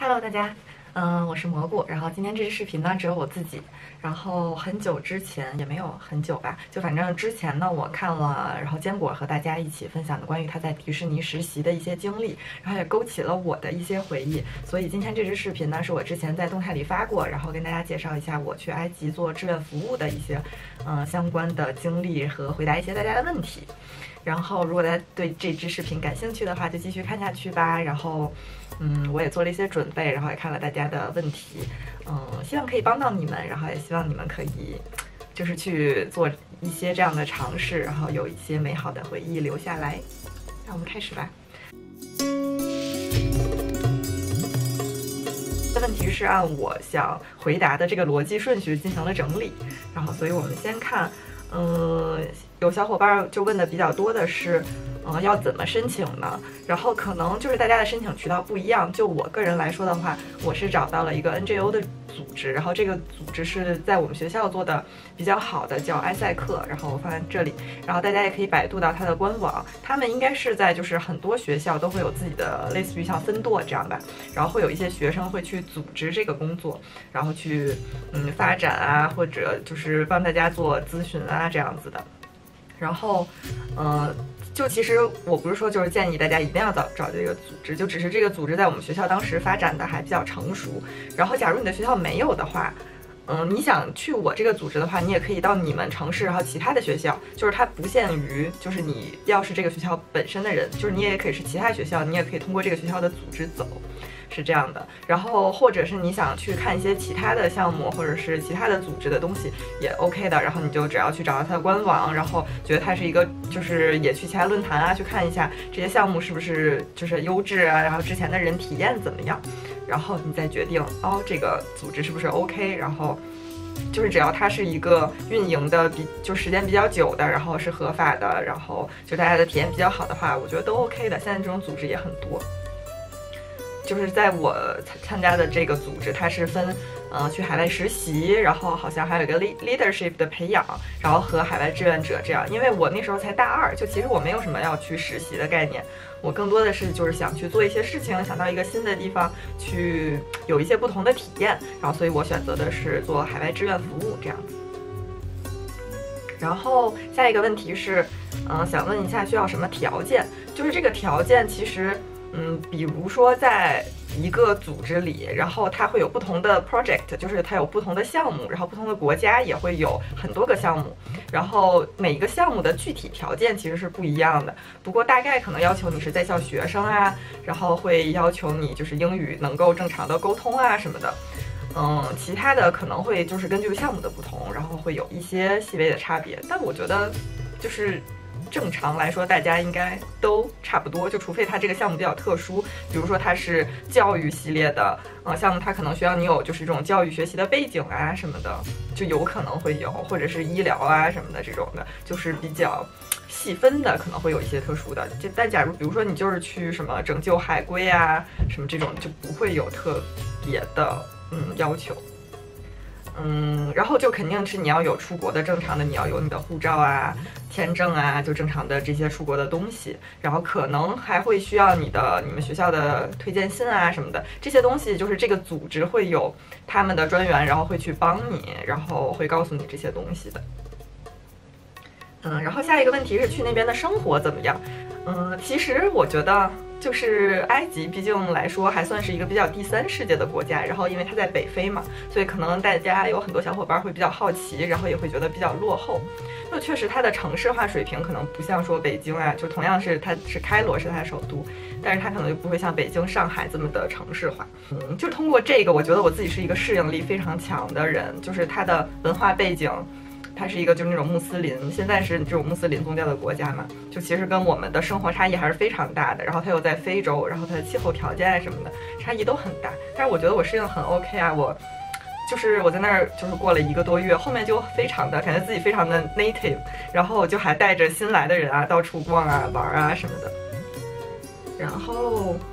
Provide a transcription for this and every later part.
Hello，大家，我是蘑菇。然后今天这支视频呢，只有我自己。然后很久之前也没有很久吧，就反正之前呢，我看了，然后坚果和大家一起分享的关于他在迪士尼实习的一些经历，然后也勾起了我的一些回忆。所以今天这支视频呢，是我之前在动态里发过，然后跟大家介绍一下我去埃及做志愿服务的一些相关的经历和回答一些大家的问题。然后，如果大家对这支视频感兴趣的话，就继续看下去吧。然后，我也做了一些准备，然后也看了大家的问题，希望可以帮到你们，然后也希望你们可以，就是去做一些这样的尝试，然后有一些美好的回忆留下来。那我们开始吧。这问题是按我想回答的这个逻辑顺序进行了整理，然后，所以我们先看。有小伙伴就问的比较多的是，要怎么申请呢？然后可能就是大家的申请渠道不一样。就我个人来说的话，我是找到了一个 NGO 的组织，然后这个组织是在我们学校做的比较好的，叫埃塞克，然后我放在这里，然后大家也可以百度到它的官网。他们应该是在就是很多学校都会有自己的类似于像分舵这样吧，然后会有一些学生会去组织这个工作，然后去发展啊，或者就是帮大家做咨询啊这样子的。然后，就其实我不是说就是建议大家一定要找这个组织，就只是这个组织在我们学校当时发展的还比较成熟。然后，假如你的学校没有的话，你想去我这个组织的话，你也可以到你们城市然后其他的学校，就是它不限于就是你要是这个学校本身的人，就是你也可以是其他学校，你也可以通过这个学校的组织走。是这样的，然后或者是你想去看一些其他的项目，或者是其他的组织的东西也 OK 的，然后你就只要去找到它的官网，然后觉得它是一个，就是也去其他论坛啊去看一下这些项目是不是就是优质啊，然后之前的人体验怎么样，然后你再决定这个组织是不是 OK， 然后就是只要它是一个运营的就时间比较久的，然后是合法的，然后就大家的体验比较好的话，我觉得都 OK 的。现在这种组织也很多。就是在我参加的这个组织，它是分，去海外实习，然后好像还有一个 leadership 的培养，然后和海外志愿者这样。因为我那时候才大二，就其实我没有什么要去实习的概念，我更多的是就是想去做一些事情，想到一个新的地方去有一些不同的体验，然后所以我选择的是做海外志愿服务这样子。然后下一个问题是，想问一下需要什么条件？就是这个条件其实。比如说在一个组织里，然后它会有不同的 project， 就是它有不同的项目，然后不同的国家也会有很多个项目，然后每一个项目的具体条件其实是不一样的。不过大概可能要求你是在校学生啊，然后会要求你就是英语能够正常的沟通啊什么的。其他的可能会就是根据项目的不同，然后会有一些细微的差别。但我觉得就是正常来说，大家应该都差不多，就除非它这个项目比较特殊，比如说它是教育系列的项目，它可能需要你有就是这种教育学习的背景啊什么的，就有可能会有，或者是医疗啊什么的这种的，就是比较细分的，可能会有一些特殊的。但假如比如说你就是去什么拯救海龟啊什么这种，就不会有特别的要求。然后就肯定是你要有出国的正常的，你要有你的护照啊、签证啊，就正常的这些出国的东西。然后可能还会需要你们学校的推荐信啊什么的，这些东西就是这个组织会有他们的专员，然后会去帮你，然后会告诉你这些东西的。然后下一个问题是去那边的生活怎么样？其实我觉得就是埃及，毕竟来说还算是一个比较第三世界的国家，然后因为它在北非嘛，所以可能大家有很多小伙伴会比较好奇，然后也会觉得比较落后。就确实它的城市化水平可能不像说北京啊，就同样是它是开罗是它的首都，但是它可能就不会像北京、上海这么的城市化。就通过这个，我觉得我自己是一个适应力非常强的人，就是它的文化背景。它是一个就是那种穆斯林，现在是这种穆斯林宗教的国家嘛，就其实跟我们的生活差异还是非常大的。然后它又在非洲，然后它的气候条件什么的差异都很大。但是我觉得我适应很 OK 啊，我在那儿就是过了1个多月，后面就非常的感觉自己非常的 native， 然后就还带着新来的人啊到处逛啊玩啊什么的。然后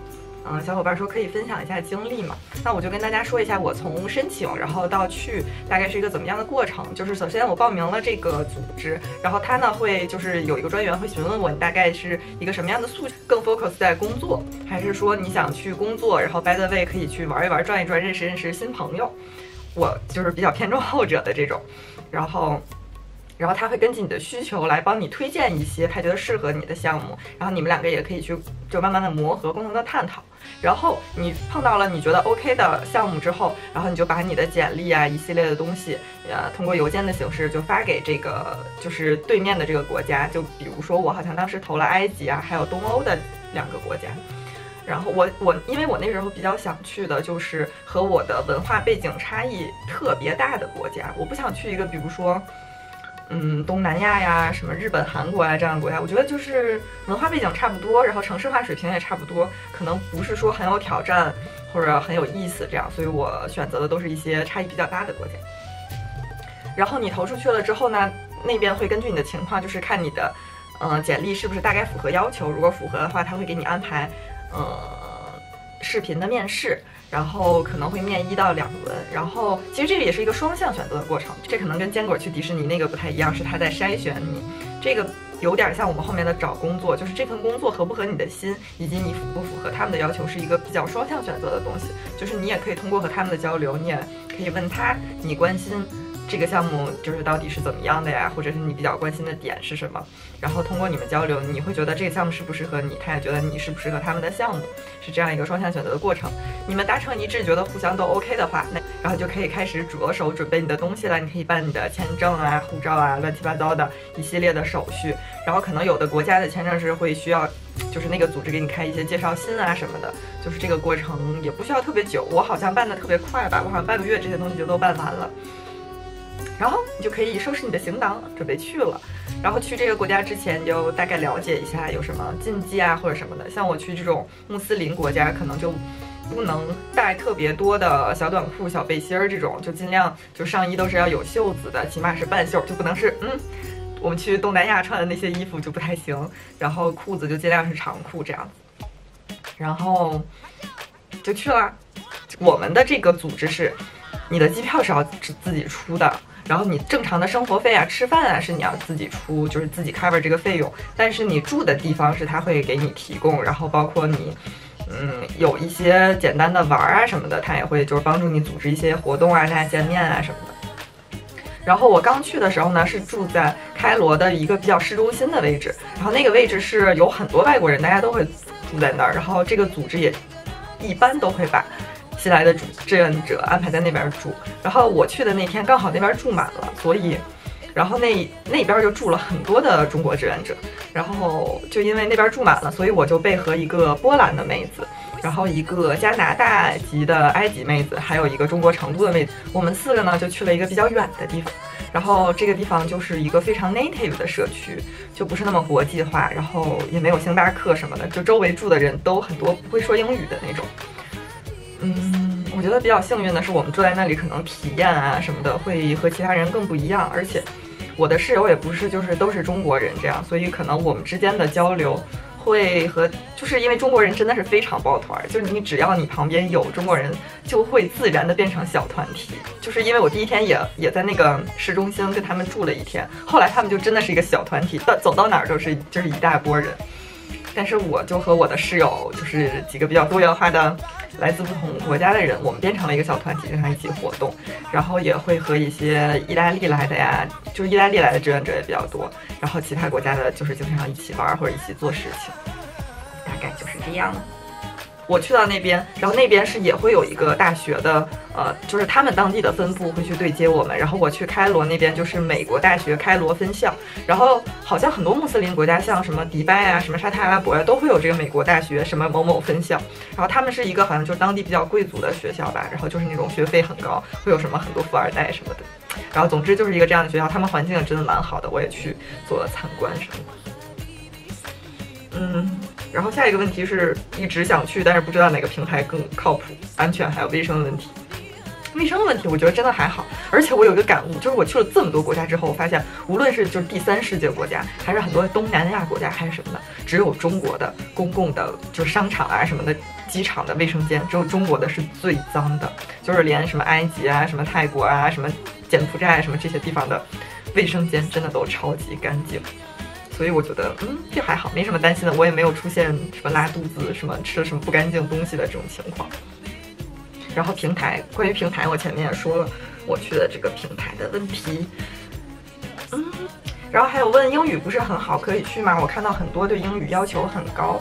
小伙伴说可以分享一下经历嘛，那我就跟大家说一下我从申请然后到去大概是一个怎么样的过程。就是首先我报名了这个组织，然后他呢会就是有一个专员会询问我你大概是一个什么样的诉求，更 focus 在工作，还是说你想去工作，然后 by the way 可以去玩一玩、转一转、认识新朋友。我就是比较偏重后者的这种，然后他会根据你的需求来帮你推荐一些他觉得适合你的项目，然后你们两个也可以去就慢慢的磨合，共同的探讨。然后你碰到了你觉得 OK 的项目之后，然后你就把你的简历啊一系列的东西，通过邮件的形式就发给这个就是对面的这个国家。就比如说我好像当时投了埃及啊，还有东欧的2个国家。然后我因为我那时候比较想去的就是和我的文化背景差异特别大的国家，我不想去一个比如说东南亚呀，什么日本、韩国呀这样的国家，我觉得就是文化背景差不多，然后城市化水平也差不多，可能不是说很有挑战或者很有意思这样，所以我选择的都是一些差异比较大的国家。然后你投出去了之后呢，那边会根据你的情况，就是看你的简历是不是大概符合要求，如果符合的话，他会给你安排视频的面试。然后可能会面1到2轮，然后其实这个也是一个双向选择的过程，这可能跟坚果去迪士尼那个不太一样，是他在筛选你，这个有点像我们后面的找工作，就是这份工作合不合你的心，以及你符不符合他们的要求，是一个比较双向选择的东西。就是你也可以通过和他们的交流，你也可以问他你关心这个项目就是到底是怎么样的呀，或者是你比较关心的点是什么，然后通过你们交流，你会觉得这个项目适不适合你，他也觉得你适不适合他们的项目，是这样一个双向选择的过程。你们达成一致，觉得互相都 OK 的话，那然后就可以开始着手准备你的东西了。你可以办你的签证啊、护照啊，乱七八糟的一系列的手续。然后可能有的国家的签证是会需要，就是那个组织给你开一些介绍信啊什么的，就是这个过程也不需要特别久，我好像办的特别快吧，我好像半个月这些东西就都办完了。然后你就可以收拾你的行囊，准备去了。然后去这个国家之前，就大概了解一下有什么禁忌啊或者什么的。像我去这种穆斯林国家，可能就不能带特别多的小短裤、小背心儿这种，就尽量就上衣都是要有袖子的，起码是半袖，就不能是我们去东南亚穿的那些衣服就不太行。然后裤子就尽量是长裤这样子。然后就去了。我们的这个组织是，你的机票是要自己出的。然后你正常的生活费啊、吃饭啊是你要自己出，就是自己 cover 这个费用。但是你住的地方是他会给你提供，然后包括你，有一些简单的玩啊什么的，他也会就是帮助你组织一些活动啊、大家见面啊什么的。然后我刚去的时候呢，是住在开罗的一个比较市中心的位置，然后那个位置是有很多外国人，大家都会住在那儿。然后这个组织也一般都会把新来的志愿者安排在那边住，然后我去的那天刚好那边住满了，所以，然后那边就住了很多的中国志愿者，然后就因为那边住满了，所以我就被和一个波兰的妹子，然后一个加拿大籍的埃及妹子，还有一个中国成都的妹子，我们4个呢就去了一个比较远的地方，然后这个地方就是一个非常 native 的社区，就不是那么国际化，然后也没有星巴克什么的，就周围住的人都很多不会说英语的那种。我觉得比较幸运的是，我们住在那里，可能体验啊什么的会和其他人更不一样。而且我的室友也不是就是都是中国人这样，所以可能我们之间的交流会和，就是因为中国人真的是非常抱团，就是你只要你旁边有中国人，就会自然的变成小团体。就是因为我第一天也在那个市中心跟他们住了一天，后来他们就真的是一个小团体，走到哪儿就是一大波人。但是我就和我的室友，就是几个比较多元化的来自不同国家的人，我们变成了一个小团体，经常一起活动，然后也会和一些意大利来的呀，就是意大利来的志愿者也比较多，然后其他国家的就是经常一起玩或者一起做事情，大概就是这样。我去到那边，然后那边是也会有一个大学的，就是他们当地的分部会去对接我们。然后我去开罗那边就是美国大学开罗分校，然后好像很多穆斯林国家，像什么迪拜啊、什么沙特阿拉伯呀，都会有这个美国大学什么某某分校。然后他们是一个好像就是当地比较贵族的学校吧，然后就是那种学费很高，会有什么很多富二代什么的。然后总之就是一个这样的学校，他们环境也真的蛮好的，我也去做了参观什么的。然后下一个问题是一直想去，但是不知道哪个平台更靠谱、安全，还有卫生的问题。卫生的问题我觉得真的还好，而且我有一个感悟，就是我去了这么多国家之后，我发现无论是就是第3世界国家，还是很多东南亚国家，还是什么的，只有中国的公共的就是商场啊什么的机场的卫生间，只有中国的是最脏的，就是连什么埃及啊、什么泰国啊、什么柬埔寨什么这些地方的卫生间真的都超级干净。所以我觉得，这还好，没什么担心的。我也没有出现什么拉肚子、什么吃了什么不干净东西的这种情况。然后平台，关于平台，我前面也说了，我去的这个平台的问题。然后还有问英语不是很好，可以去吗？我看到很多对英语要求很高。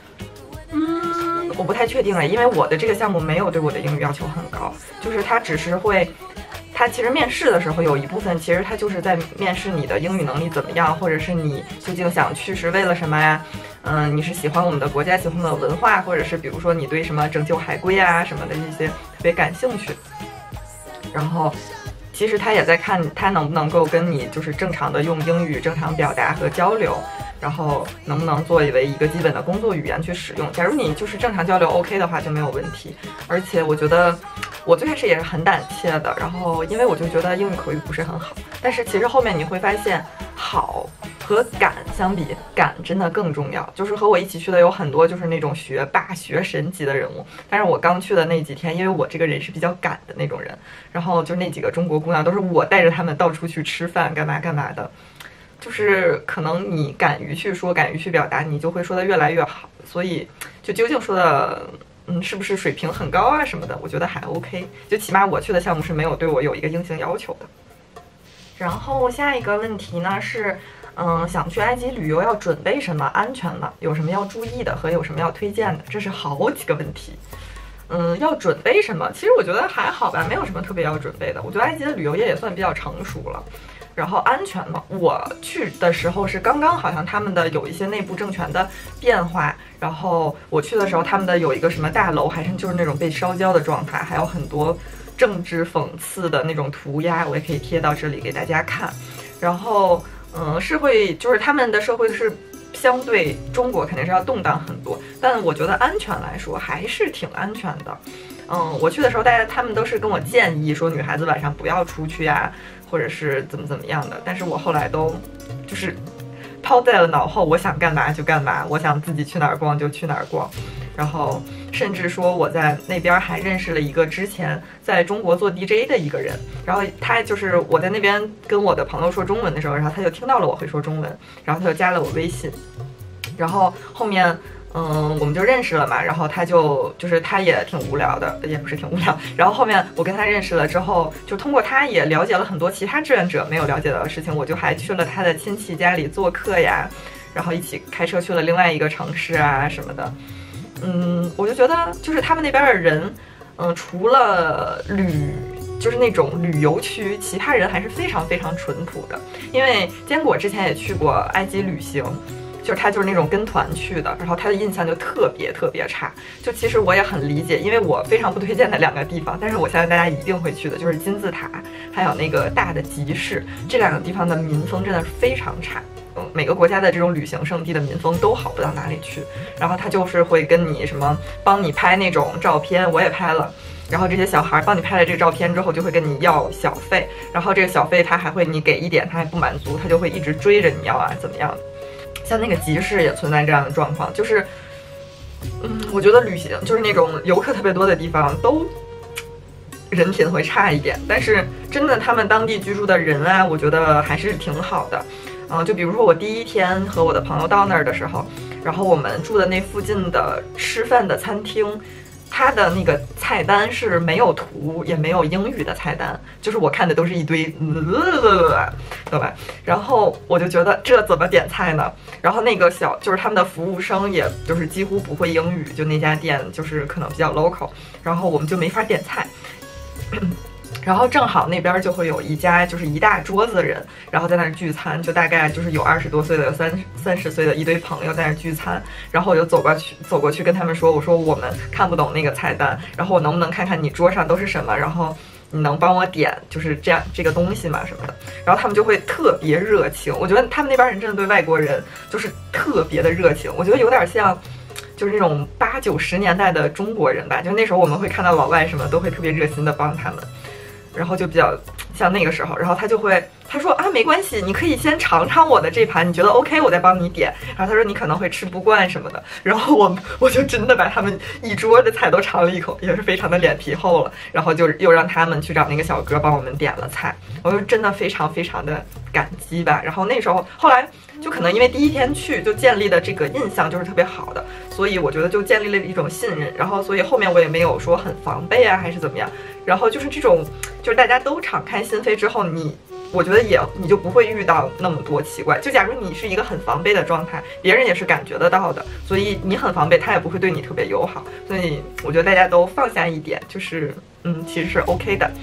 我不太确定了，因为我的这个项目没有对我的英语要求很高，就是它只是会。他其实面试的时候有一部分，其实他就是在面试你的英语能力怎么样，或者是你究竟想去是为了什么呀？你是喜欢我们的国家，喜欢我们的文化，或者是比如说你对什么拯救海龟啊什么的这些特别感兴趣。然后，其实他也在看他能不能够跟你就是正常的用英语正常表达和交流，然后能不能作为一个基本的工作语言去使用。假如你就是正常交流 OK 的话就没有问题。而且我觉得。我最开始也是很胆怯的，然后因为我就觉得英语口语不是很好，但是其实后面你会发现，好和敢相比，敢真的更重要。就是和我一起去的有很多就是那种学霸、学神级的人物，但是我刚去的那几天，因为我这个人是比较敢的那种人，然后就那几个中国姑娘都是我带着她们到处去吃饭，干嘛干嘛的。就是可能你敢于去说，敢于去表达，你就会说得越来越好。所以就究竟说的。是不是水平很高啊什么的？我觉得还 OK， 就起码我去的项目是没有对我有一个硬性要求的。然后下一个问题呢是，想去埃及旅游要准备什么？安全吗？有什么要注意的和有什么要推荐的？这是好几个问题。要准备什么？其实我觉得还好吧，没有什么特别要准备的。我觉得埃及的旅游业也算比较成熟了。然后安全嘛，我去的时候是刚刚好像他们的有一些内部政权的变化，然后我去的时候他们的有一个什么大楼还是就是那种被烧焦的状态，还有很多政治讽刺的那种涂鸦，我也可以贴到这里给大家看。然后是会就是他们的社会是相对中国肯定是要动荡很多，但我觉得安全来说还是挺安全的。我去的时候他们都是跟我建议说女孩子晚上不要出去呀，或者是怎么样的，但是我后来都就是抛在了脑后，我想干嘛就干嘛，我想自己去哪儿逛就去哪儿逛。然后甚至说我在那边还认识了一个之前在中国做 DJ 的一个人，然后他就是我在那边跟我的朋友说中文的时候，然后他就听到了我会说中文，然后他就加了我微信，然后后面我们就认识了嘛，然后他就是他也挺无聊的，也不是挺无聊。然后后面我跟他认识了之后，就通过他也了解了很多其他志愿者没有了解到的事情。我就还去了他的亲戚家里做客呀，然后一起开车去了另外一个城市啊什么的。我就觉得就是他们那边的人，除了就是那种旅游区，其他人还是非常非常淳朴的。因为坚果之前也去过埃及旅行。就是他就是那种跟团去的，然后他的印象就特别特别差。就其实我也很理解，因为我非常不推荐的两个地方，但是我相信大家一定会去的，就是金字塔，还有那个大的集市，这两个地方的民风真的是非常差。每个国家的这种旅行胜地的民风都好不到哪里去。然后他就是会跟你什么帮你拍那种照片，我也拍了。然后这些小孩帮你拍了这个照片之后，就会跟你要小费，然后这个小费他还会你给一点，他还不满足，他就会一直追着你要啊，怎么样的。像那个集市也存在这样的状况，就是，我觉得旅行就是那种游客特别多的地方都人品会差一点，但是真的他们当地居住的人啊，我觉得还是挺好的。就比如说我第一天和我的朋友到那儿的时候，然后我们住的那附近的吃饭的餐厅，它的那个菜单是没有图也没有英语的菜单，就是我看的都是一堆对吧？然后我就觉得这怎么点菜呢？然后那个就是他们的服务生也就是几乎不会英语，就那家店就是可能比较 local， 然后我们就没法点菜。然后正好那边就会有一家就是一大桌子的人，然后在那儿聚餐，就大概就是有20多岁的，有30岁的一堆朋友在那儿聚餐。然后我就走过去跟他们说，我说我们看不懂那个菜单，然后我能不能看看你桌上都是什么，然后你能帮我点就是这个东西吗什么的。然后他们就会特别热情，我觉得他们那边人真的对外国人就是特别的热情，我觉得有点像就是那种80、90年代的中国人吧，就那时候我们会看到老外什么都会特别热心的帮他们。然后就比较像那个时候，然后他就会他说啊，没关系，你可以先尝尝我的这盘，你觉得 OK， 我再帮你点。然后他说你可能会吃不惯什么的。然后我就真的把他们一桌的菜都尝了一口，也是非常的脸皮厚了。然后就又让他们去找那个小哥帮我们点了菜，我就真的非常非常的感激吧。然后那时候后来就可能因为第一天去就建立的这个印象就是特别好的，所以我觉得就建立了一种信任。然后所以后面我也没有说很防备啊还是怎么样。然后就是这种就是大家都敞开心扉之后，我觉得你就不会遇到那么多奇怪。就假如你是一个很防备的状态，别人也是感觉得到的，所以你很防备，他也不会对你特别友好。所以我觉得大家都放下一点，就是其实是 OK 的。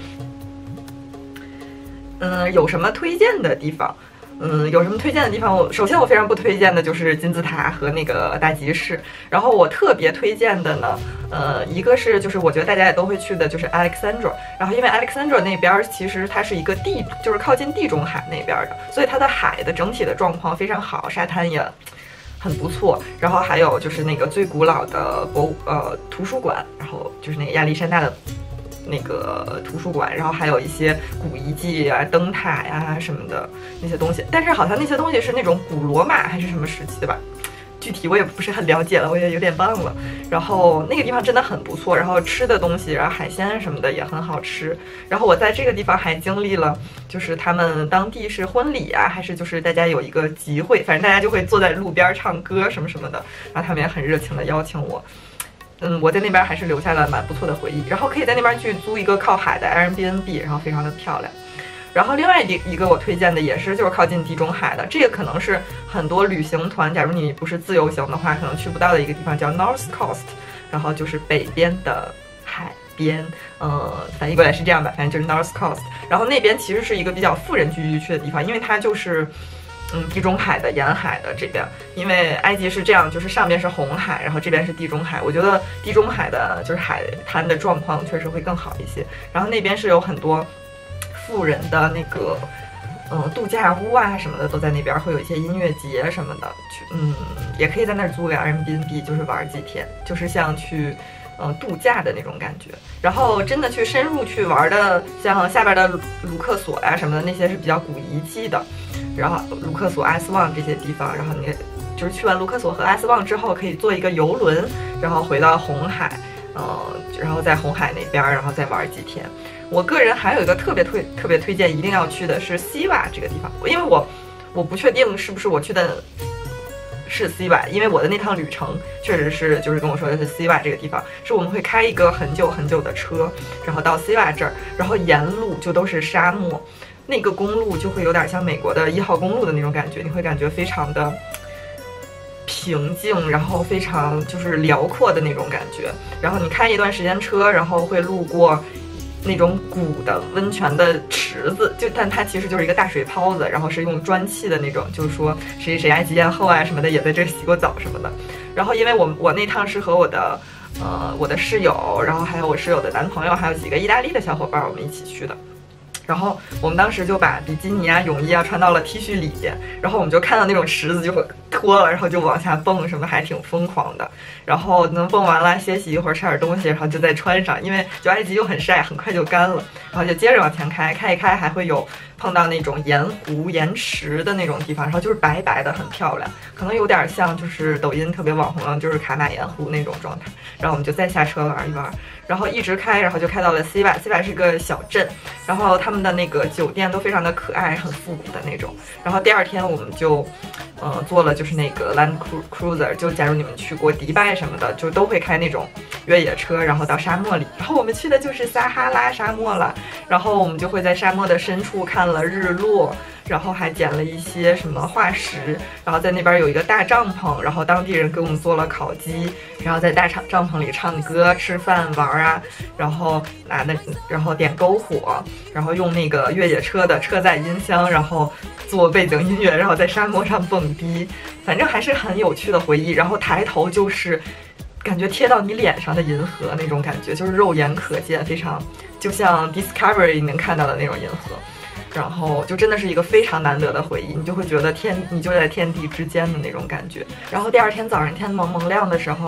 有什么推荐的地方？有什么推荐的地方？首先我非常不推荐的就是金字塔和那个大集市。然后我特别推荐的呢，一个是就是我觉得大家也都会去的，就是 Alexandra。然后因为 Alexandra 那边其实它是一个就是靠近地中海那边的，所以它的海的整体的状况非常好，沙滩也很不错。然后还有就是那个最古老的图书馆，然后就是那个亚历山大的那个图书馆，然后还有一些古遗迹啊、灯塔呀什么的那些东西，但是好像那些东西是那种古罗马还是什么时期的吧，具体我也不是很了解了，我也有点忘了。然后那个地方真的很不错，然后吃的东西，然后海鲜什么的也很好吃。然后我在这个地方还经历了，就是他们当地是婚礼啊，还是就是大家有一个集会，反正大家就会坐在路边唱歌什么什么的，然后他们也很热情的邀请我。我在那边还是留下了蛮不错的回忆，然后可以在那边去租一个靠海的 Airbnb， 然后非常的漂亮。然后另外一个我推荐的也是就是靠近地中海的，这个可能是很多旅行团，假如你不是自由行的话，可能去不到的一个地方叫 North Coast， 然后就是北边的海边，翻译过来是这样吧，反正就是 North Coast。然后那边其实是一个比较富人聚居区的地方，因为它就是地中海的沿海的这边，因为埃及是这样，就是上边是红海，然后这边是地中海。我觉得地中海的就是海滩的状况确实会更好一些。然后那边是有很多富人的那个度假屋啊什么的都在那边，会有一些音乐节什么的，也可以在那儿租个 Airbnb， 就是玩几天，就是像去度假的那种感觉。然后真的去深入去玩的，像下边的卢克索呀什么的，那些是比较古遗迹的。然后卢克索、阿斯旺这些地方，然后你就是去完卢克索和阿斯旺之后，可以坐一个游轮，然后回到红海，然后在红海那边，然后再玩几天。我个人还有一个特别推荐一定要去的是西瓦这个地方，因为我不确定是不是我去的是西瓦，因为我的那趟旅程确实是就是跟我说的是西瓦这个地方，是我们会开一个很久很久的车，然后到西瓦这儿，然后沿路就都是沙漠。那个公路就会有点像美国的1号公路的那种感觉，你会感觉非常的平静，然后非常就是辽阔的那种感觉。然后你开一段时间车，然后会路过那种古的温泉的池子，但它其实就是一个大水泡子，然后是用砖砌的那种，就是说谁谁埃及艳后啊什么的也在这洗过澡什么的。然后因为我那趟是和我的室友，然后还有我室友的男朋友，还有几个意大利的小伙伴，我们一起去的。然后我们当时就把比基尼啊、泳衣啊穿到了 T 恤里边，然后我们就看到那种池子就会脱了，然后就往下蹦，什么还挺疯狂的。然后能蹦完了，歇息一会儿，吃点东西，然后就再穿上，因为就埃及又很晒，很快就干了。然后就接着往前开一开，还会有碰到那种盐湖、盐池的那种地方，然后就是白白的，很漂亮，可能有点像就是抖音特别网红的，就是卡马盐湖那种状态。然后我们就再下车玩一玩，然后一直开，然后就开到了西瓦。西瓦是个小镇，然后他们的那个酒店都非常的可爱，很复古的那种。然后第二天我们就坐了就是那个 Land Cruiser， 就假如你们去过迪拜什么的，就都会开那种越野车，然后到沙漠里。然后我们去的就是撒哈拉沙漠了，然后我们就会在沙漠的深处看了日落，然后还捡了一些什么化石，然后在那边有一个大帐篷，然后当地人给我们做了烤鸡，然后在大帐篷里唱歌、吃饭、玩啊，然后然后点篝火，然后用那个越野车的车载音箱，然后做背景音乐，然后在沙漠上蹦迪，反正还是很有趣的回忆。然后抬头就是感觉贴到你脸上的银河那种感觉，就是肉眼可见，非常就像 Discovery 能看到的那种银河。然后就真的是一个非常难得的回忆，你就会觉得你就在天地之间的那种感觉。然后第二天早上天蒙蒙亮的时候，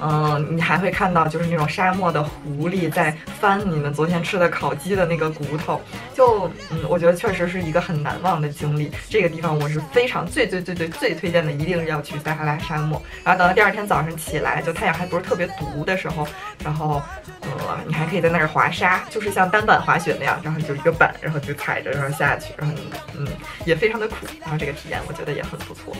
你还会看到就是那种沙漠的狐狸在翻你们昨天吃的烤鸡的那个骨头，就我觉得确实是一个很难忘的经历。这个地方我是非常最推荐的，一定要去撒哈拉沙漠。然后等到第二天早上起来，就太阳还不是特别毒的时候，然后你还可以在那儿滑沙，就是像单板滑雪那样，然后就一个板，然后就踩着然后下去，然后也非常的苦，然后这个体验我觉得也很不错。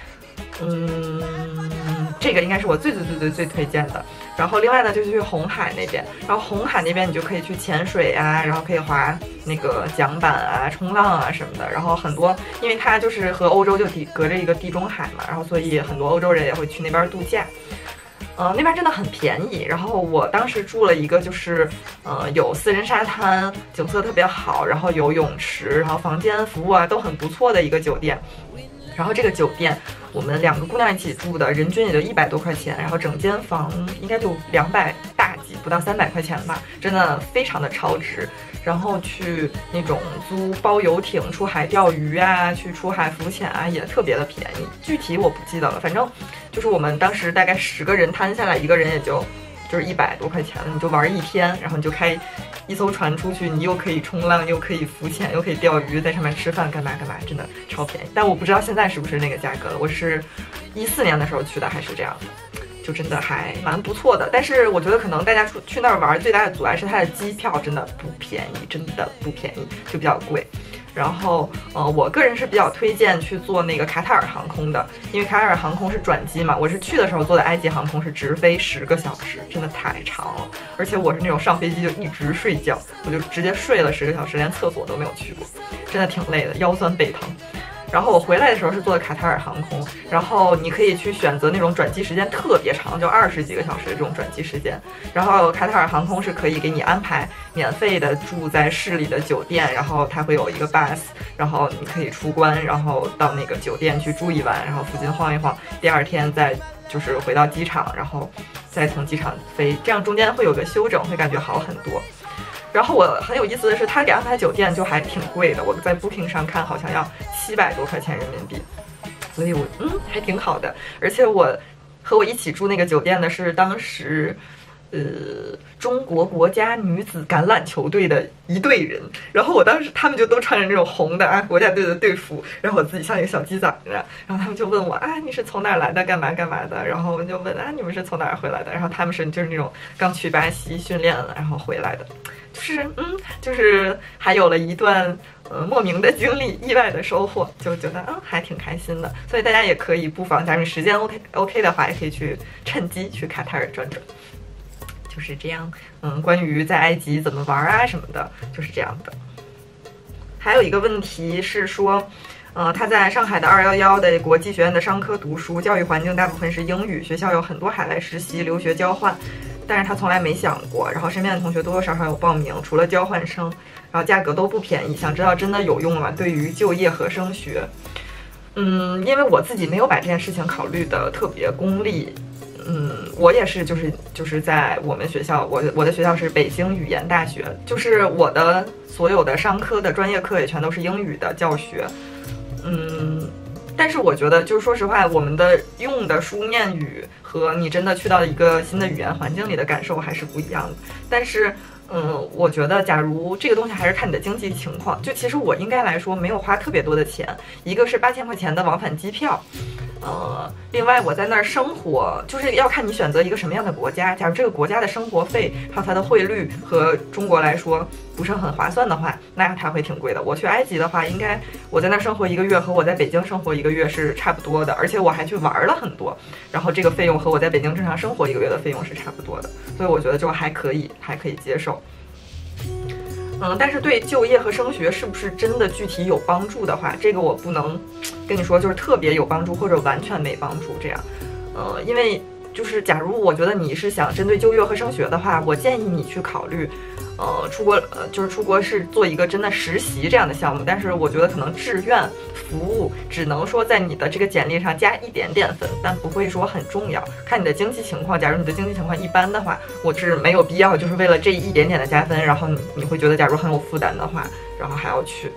这个应该是我最推荐的。然后另外呢，就去红海那边，然后红海那边你就可以去潜水啊，然后可以滑那个桨板啊、冲浪啊什么的。然后很多，因为它就是和欧洲就隔着一个地中海嘛，然后所以很多欧洲人也会去那边度假。那边真的很便宜。然后我当时住了一个就是有私人沙滩，景色特别好，然后有泳池，然后房间服务啊都很不错的一个酒店。然后这个酒店我们2个姑娘一起住的，人均也就100多块钱，然后整间房应该就200大几，不到300块钱吧，真的非常的超值。然后去那种租包游艇出海钓鱼啊，去出海浮潜啊，也特别的便宜。具体我不记得了，反正就是我们当时大概10个人摊下来，一个人也就是100多块钱，你就玩1天，然后你就开一艘船出去，你又可以冲浪，又可以浮潜，又可以钓鱼，在上面吃饭，干嘛，真的超便宜。但我不知道现在是不是那个价格了，我是14年的时候去的，还是这样的，就真的还蛮不错的。但是我觉得可能大家去那儿玩最大的阻碍是它的机票真的不便宜，就比较贵。然后我个人是比较推荐去坐那个卡塔尔航空的，因为卡塔尔航空是转机嘛。我是去的时候坐的埃及航空，是直飞10个小时，真的太长了。而且我是那种上飞机就一直睡觉，我就直接睡了10个小时，连厕所都没有去过，真的挺累的，腰酸背疼。然后我回来的时候是坐的卡塔尔航空，然后你可以去选择那种转机时间特别长，就20几个小时的这种转机时间。然后卡塔尔航空是可以给你安排免费的住在市里的酒店，然后它会有一个 bus， 然后你可以出关，然后到那个酒店去住一晚，然后附近晃一晃，第二天再就是回到机场，然后再从机场飞，这样中间会有个休整，会感觉好很多。然后我很有意思的是，他给安排酒店就还挺贵的，我在 Booking 上看好像要700多块钱人民币，所以我还挺好的。而且我和我一起住那个酒店的是当时中国国家女子橄榄球队的一队人，然后我当时他们就都穿着那种红的国家队的队服，然后我自己像一个小鸡仔一样，然后他们就问我你是从哪儿来的，干嘛的，然后我就问你们是从哪儿回来的，然后他们是就是那种刚去巴西训练了然后回来的，就是还有了一段莫名的经历，意外的收获，就觉得还挺开心的。所以大家也可以不妨，假如时间 OK 的话，也可以去趁机去卡塔尔转转。就是这样，关于在埃及怎么玩啊什么的，就是这样的。还有一个问题是说，他在上海的211的国际学院的商科读书，教育环境大部分是英语，学校有很多海外实习、留学交换，但是他从来没想过。然后身边的同学多多少少有报名，除了交换生，然后价格都不便宜。想知道真的有用吗？对于就业和升学，因为我自己没有把这件事情考虑的特别功利。我也是，就是在我们学校，我的学校是北京语言大学，就是我的所有的商科的专业课也全都是英语的教学，但是我觉得就是说实话，我们的用的书面语和你真的去到一个新的语言环境里的感受还是不一样的。但是我觉得假如这个东西还是看你的经济情况，就其实我应该来说没有花特别多的钱，一个是8000块钱的往返机票。另外我在那儿生活，就是要看你选择一个什么样的国家。假如这个国家的生活费还有它的汇率和中国来说不是很划算的话，那它会挺贵的。我去埃及的话，应该我在那儿生活1个月和我在北京生活1个月是差不多的，而且我还去玩了很多，然后这个费用和我在北京正常生活1个月的费用是差不多的，所以我觉得就还可以接受。但是对就业和升学是不是真的具体有帮助的话，这个我不能跟你说就是特别有帮助或者完全没帮助这样。因为就是假如我觉得你是想针对就业和升学的话，我建议你去考虑出国是做一个真的实习这样的项目。但是我觉得可能志愿服务只能说在你的这个简历上加一点点分，但不会说很重要，看你的经济情况。假如你的经济情况一般的话，我是没有必要就是为了这一点点的加分，然后你会觉得假如很有负担的话，然后还要去。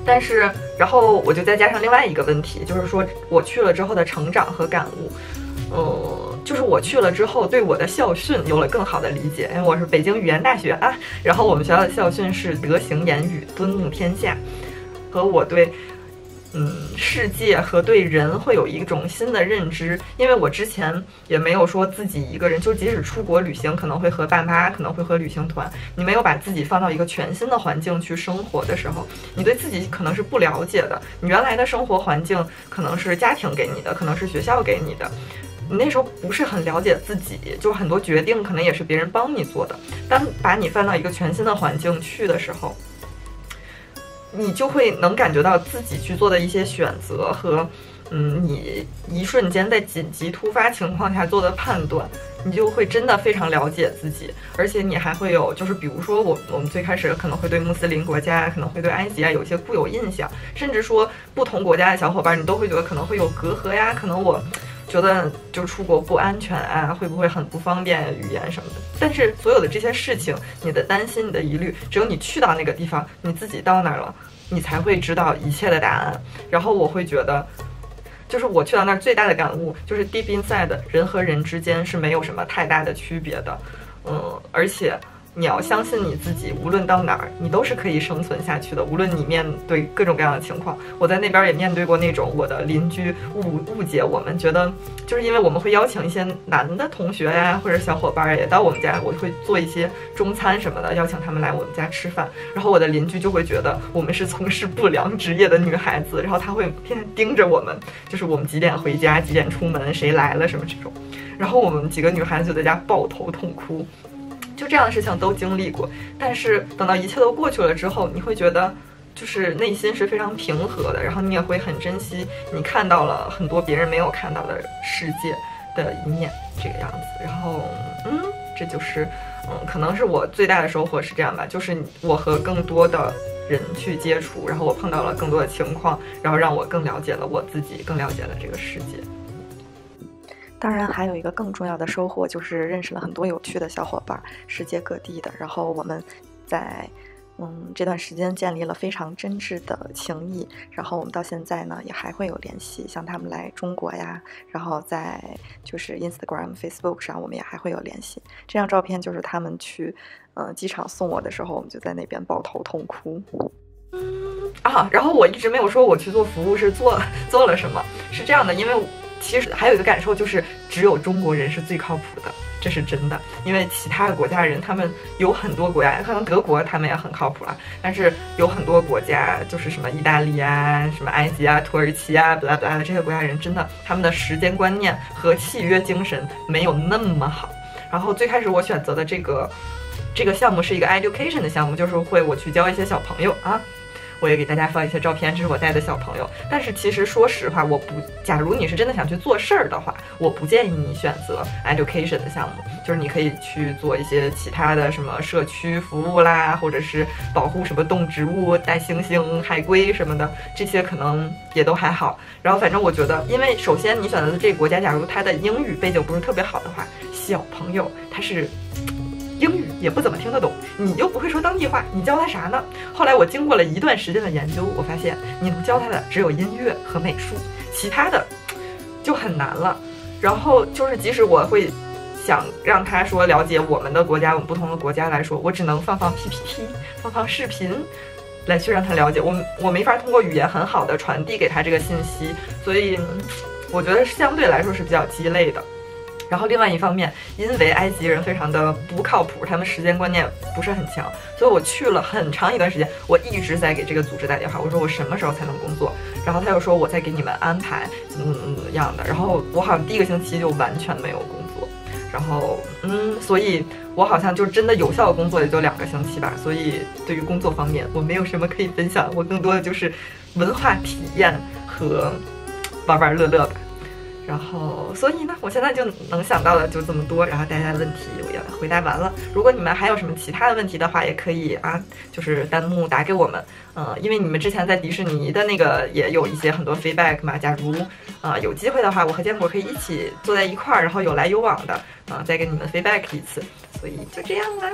但是，然后我就再加上另外一个问题，就是说我去了之后的成长和感悟。就是我去了之后，对我的校训有了更好的理解，因为我是北京语言大学啊，然后我们学校的校训是德行严语，敦睦天下，和我对世界和对人会有一种新的认知。因为我之前也没有说自己一个人，就即使出国旅行，可能会和爸妈，可能会和旅行团，你没有把自己放到一个全新的环境去生活的时候，你对自己可能是不了解的。你原来的生活环境可能是家庭给你的，可能是学校给你的，你那时候不是很了解自己，就很多决定可能也是别人帮你做的。当把你放到一个全新的环境去的时候，你就会能感觉到自己去做的一些选择和你一瞬间在紧急突发情况下做的判断，你就会真的非常了解自己。而且你还会有，就是比如说我们最开始可能会对穆斯林国家，可能会对埃及啊有一些固有印象，甚至说不同国家的小伙伴，你都会觉得可能会有隔阂呀，可能我觉得就出国不安全啊，会不会很不方便语言什么的。但是所有的这些事情，你的担心，你的疑虑，只有你去到那个地方，你自己到那儿了，你才会知道一切的答案。然后我会觉得，就是我去到那儿最大的感悟就是 deep inside 人和人之间是没有什么太大的区别的。而且你要相信你自己，无论到哪儿，你都是可以生存下去的。无论你面对各种各样的情况，我在那边也面对过那种我的邻居误解我们，觉得就是因为我们会邀请一些男的同学呀，或者小伙伴也到我们家，我会做一些中餐什么的，邀请他们来我们家吃饭。然后我的邻居就会觉得我们是从事不良职业的女孩子，然后他会天天盯着我们，就是我们几点回家，几点出门，谁来了什么这种。然后我们几个女孩子就在家抱头痛哭。就这样的事情都经历过，但是等到一切都过去了之后，你会觉得就是内心是非常平和的，然后你也会很珍惜你看到了很多别人没有看到的世界的一面，这个样子。然后这就是可能是我最大的收获是这样吧，就是我和更多的人去接触，然后我碰到了更多的情况，然后让我更了解了我自己，更了解了这个世界。 当然还有一个更重要的收获，就是认识了很多有趣的小伙伴，世界各地的。然后我们在这段时间建立了非常真挚的情谊，然后我们到现在呢也还会有联系，像他们来中国呀，然后在就是 Instagram、Facebook 上我们也还会有联系。这张照片就是他们去机场送我的时候，我们就在那边抱头痛哭。 然后我一直没有说我去做服务是做了什么，是这样的，因为其实还有一个感受就是只有中国人是最靠谱的，这是真的。因为其他的国家人，他们有很多国家，可能德国他们也很靠谱了，但是有很多国家，就是什么意大利啊、什么埃及啊、土耳其啊、不拉不拉的这些国家人，真的他们的时间观念和契约精神没有那么好。然后最开始我选择的这个项目是一个 education 的项目，就是我去教一些小朋友啊。我也给大家放一些照片，这是我带的小朋友。但是其实说实话，假如你是真的想去做事儿的话，我不建议你选择 education 的项目，就是你可以去做一些其他的什么社区服务啦，或者是保护什么动植物、带猩猩、海龟什么的，这些可能也都还好。然后反正我觉得，因为首先你选择的这个国家，假如它的英语背景不是特别好的话，小朋友他是英语也不怎么听得懂，你又不会说当地话，你教他啥呢？后来我经过了一段时间的研究，我发现你能教他的只有音乐和美术，其他的就很难了。然后就是即使我会想让他说了解我们的国家，我们不同的国家来说，我只能放 PPT， 放视频来去让他了解，我没法通过语言很好的传递给他这个信息，所以我觉得相对来说是比较鸡肋的。然后另外一方面，因为埃及人非常的不靠谱，他们时间观念不是很强，所以我去了很长一段时间，我一直在给这个组织打电话，我说我什么时候才能工作，然后他又说我在给你们安排怎么样的，然后我好像第一个星期就完全没有工作，然后所以我好像就真的有效的工作也就2个星期吧，所以对于工作方面我没有什么可以分享，我更多的就是文化体验和玩玩乐乐吧。然后，所以呢，我现在就能想到的就这么多。然后大家的问题我也回答完了。如果你们还有什么其他的问题的话，也可以就是弹幕打给我们。因为你们之前在迪士尼的那个也有一些很多 feedback 嘛。假如有机会的话，我和坚果可以一起坐在一块儿，然后有来有往的再给你们 feedback 一次。所以就这样啦。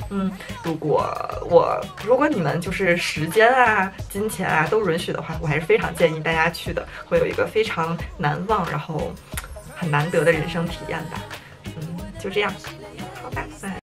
如果你们就是时间啊、金钱啊都允许的话，我还是非常建议大家去的，会有一个非常难忘，然后很难得的人生体验吧。就这样。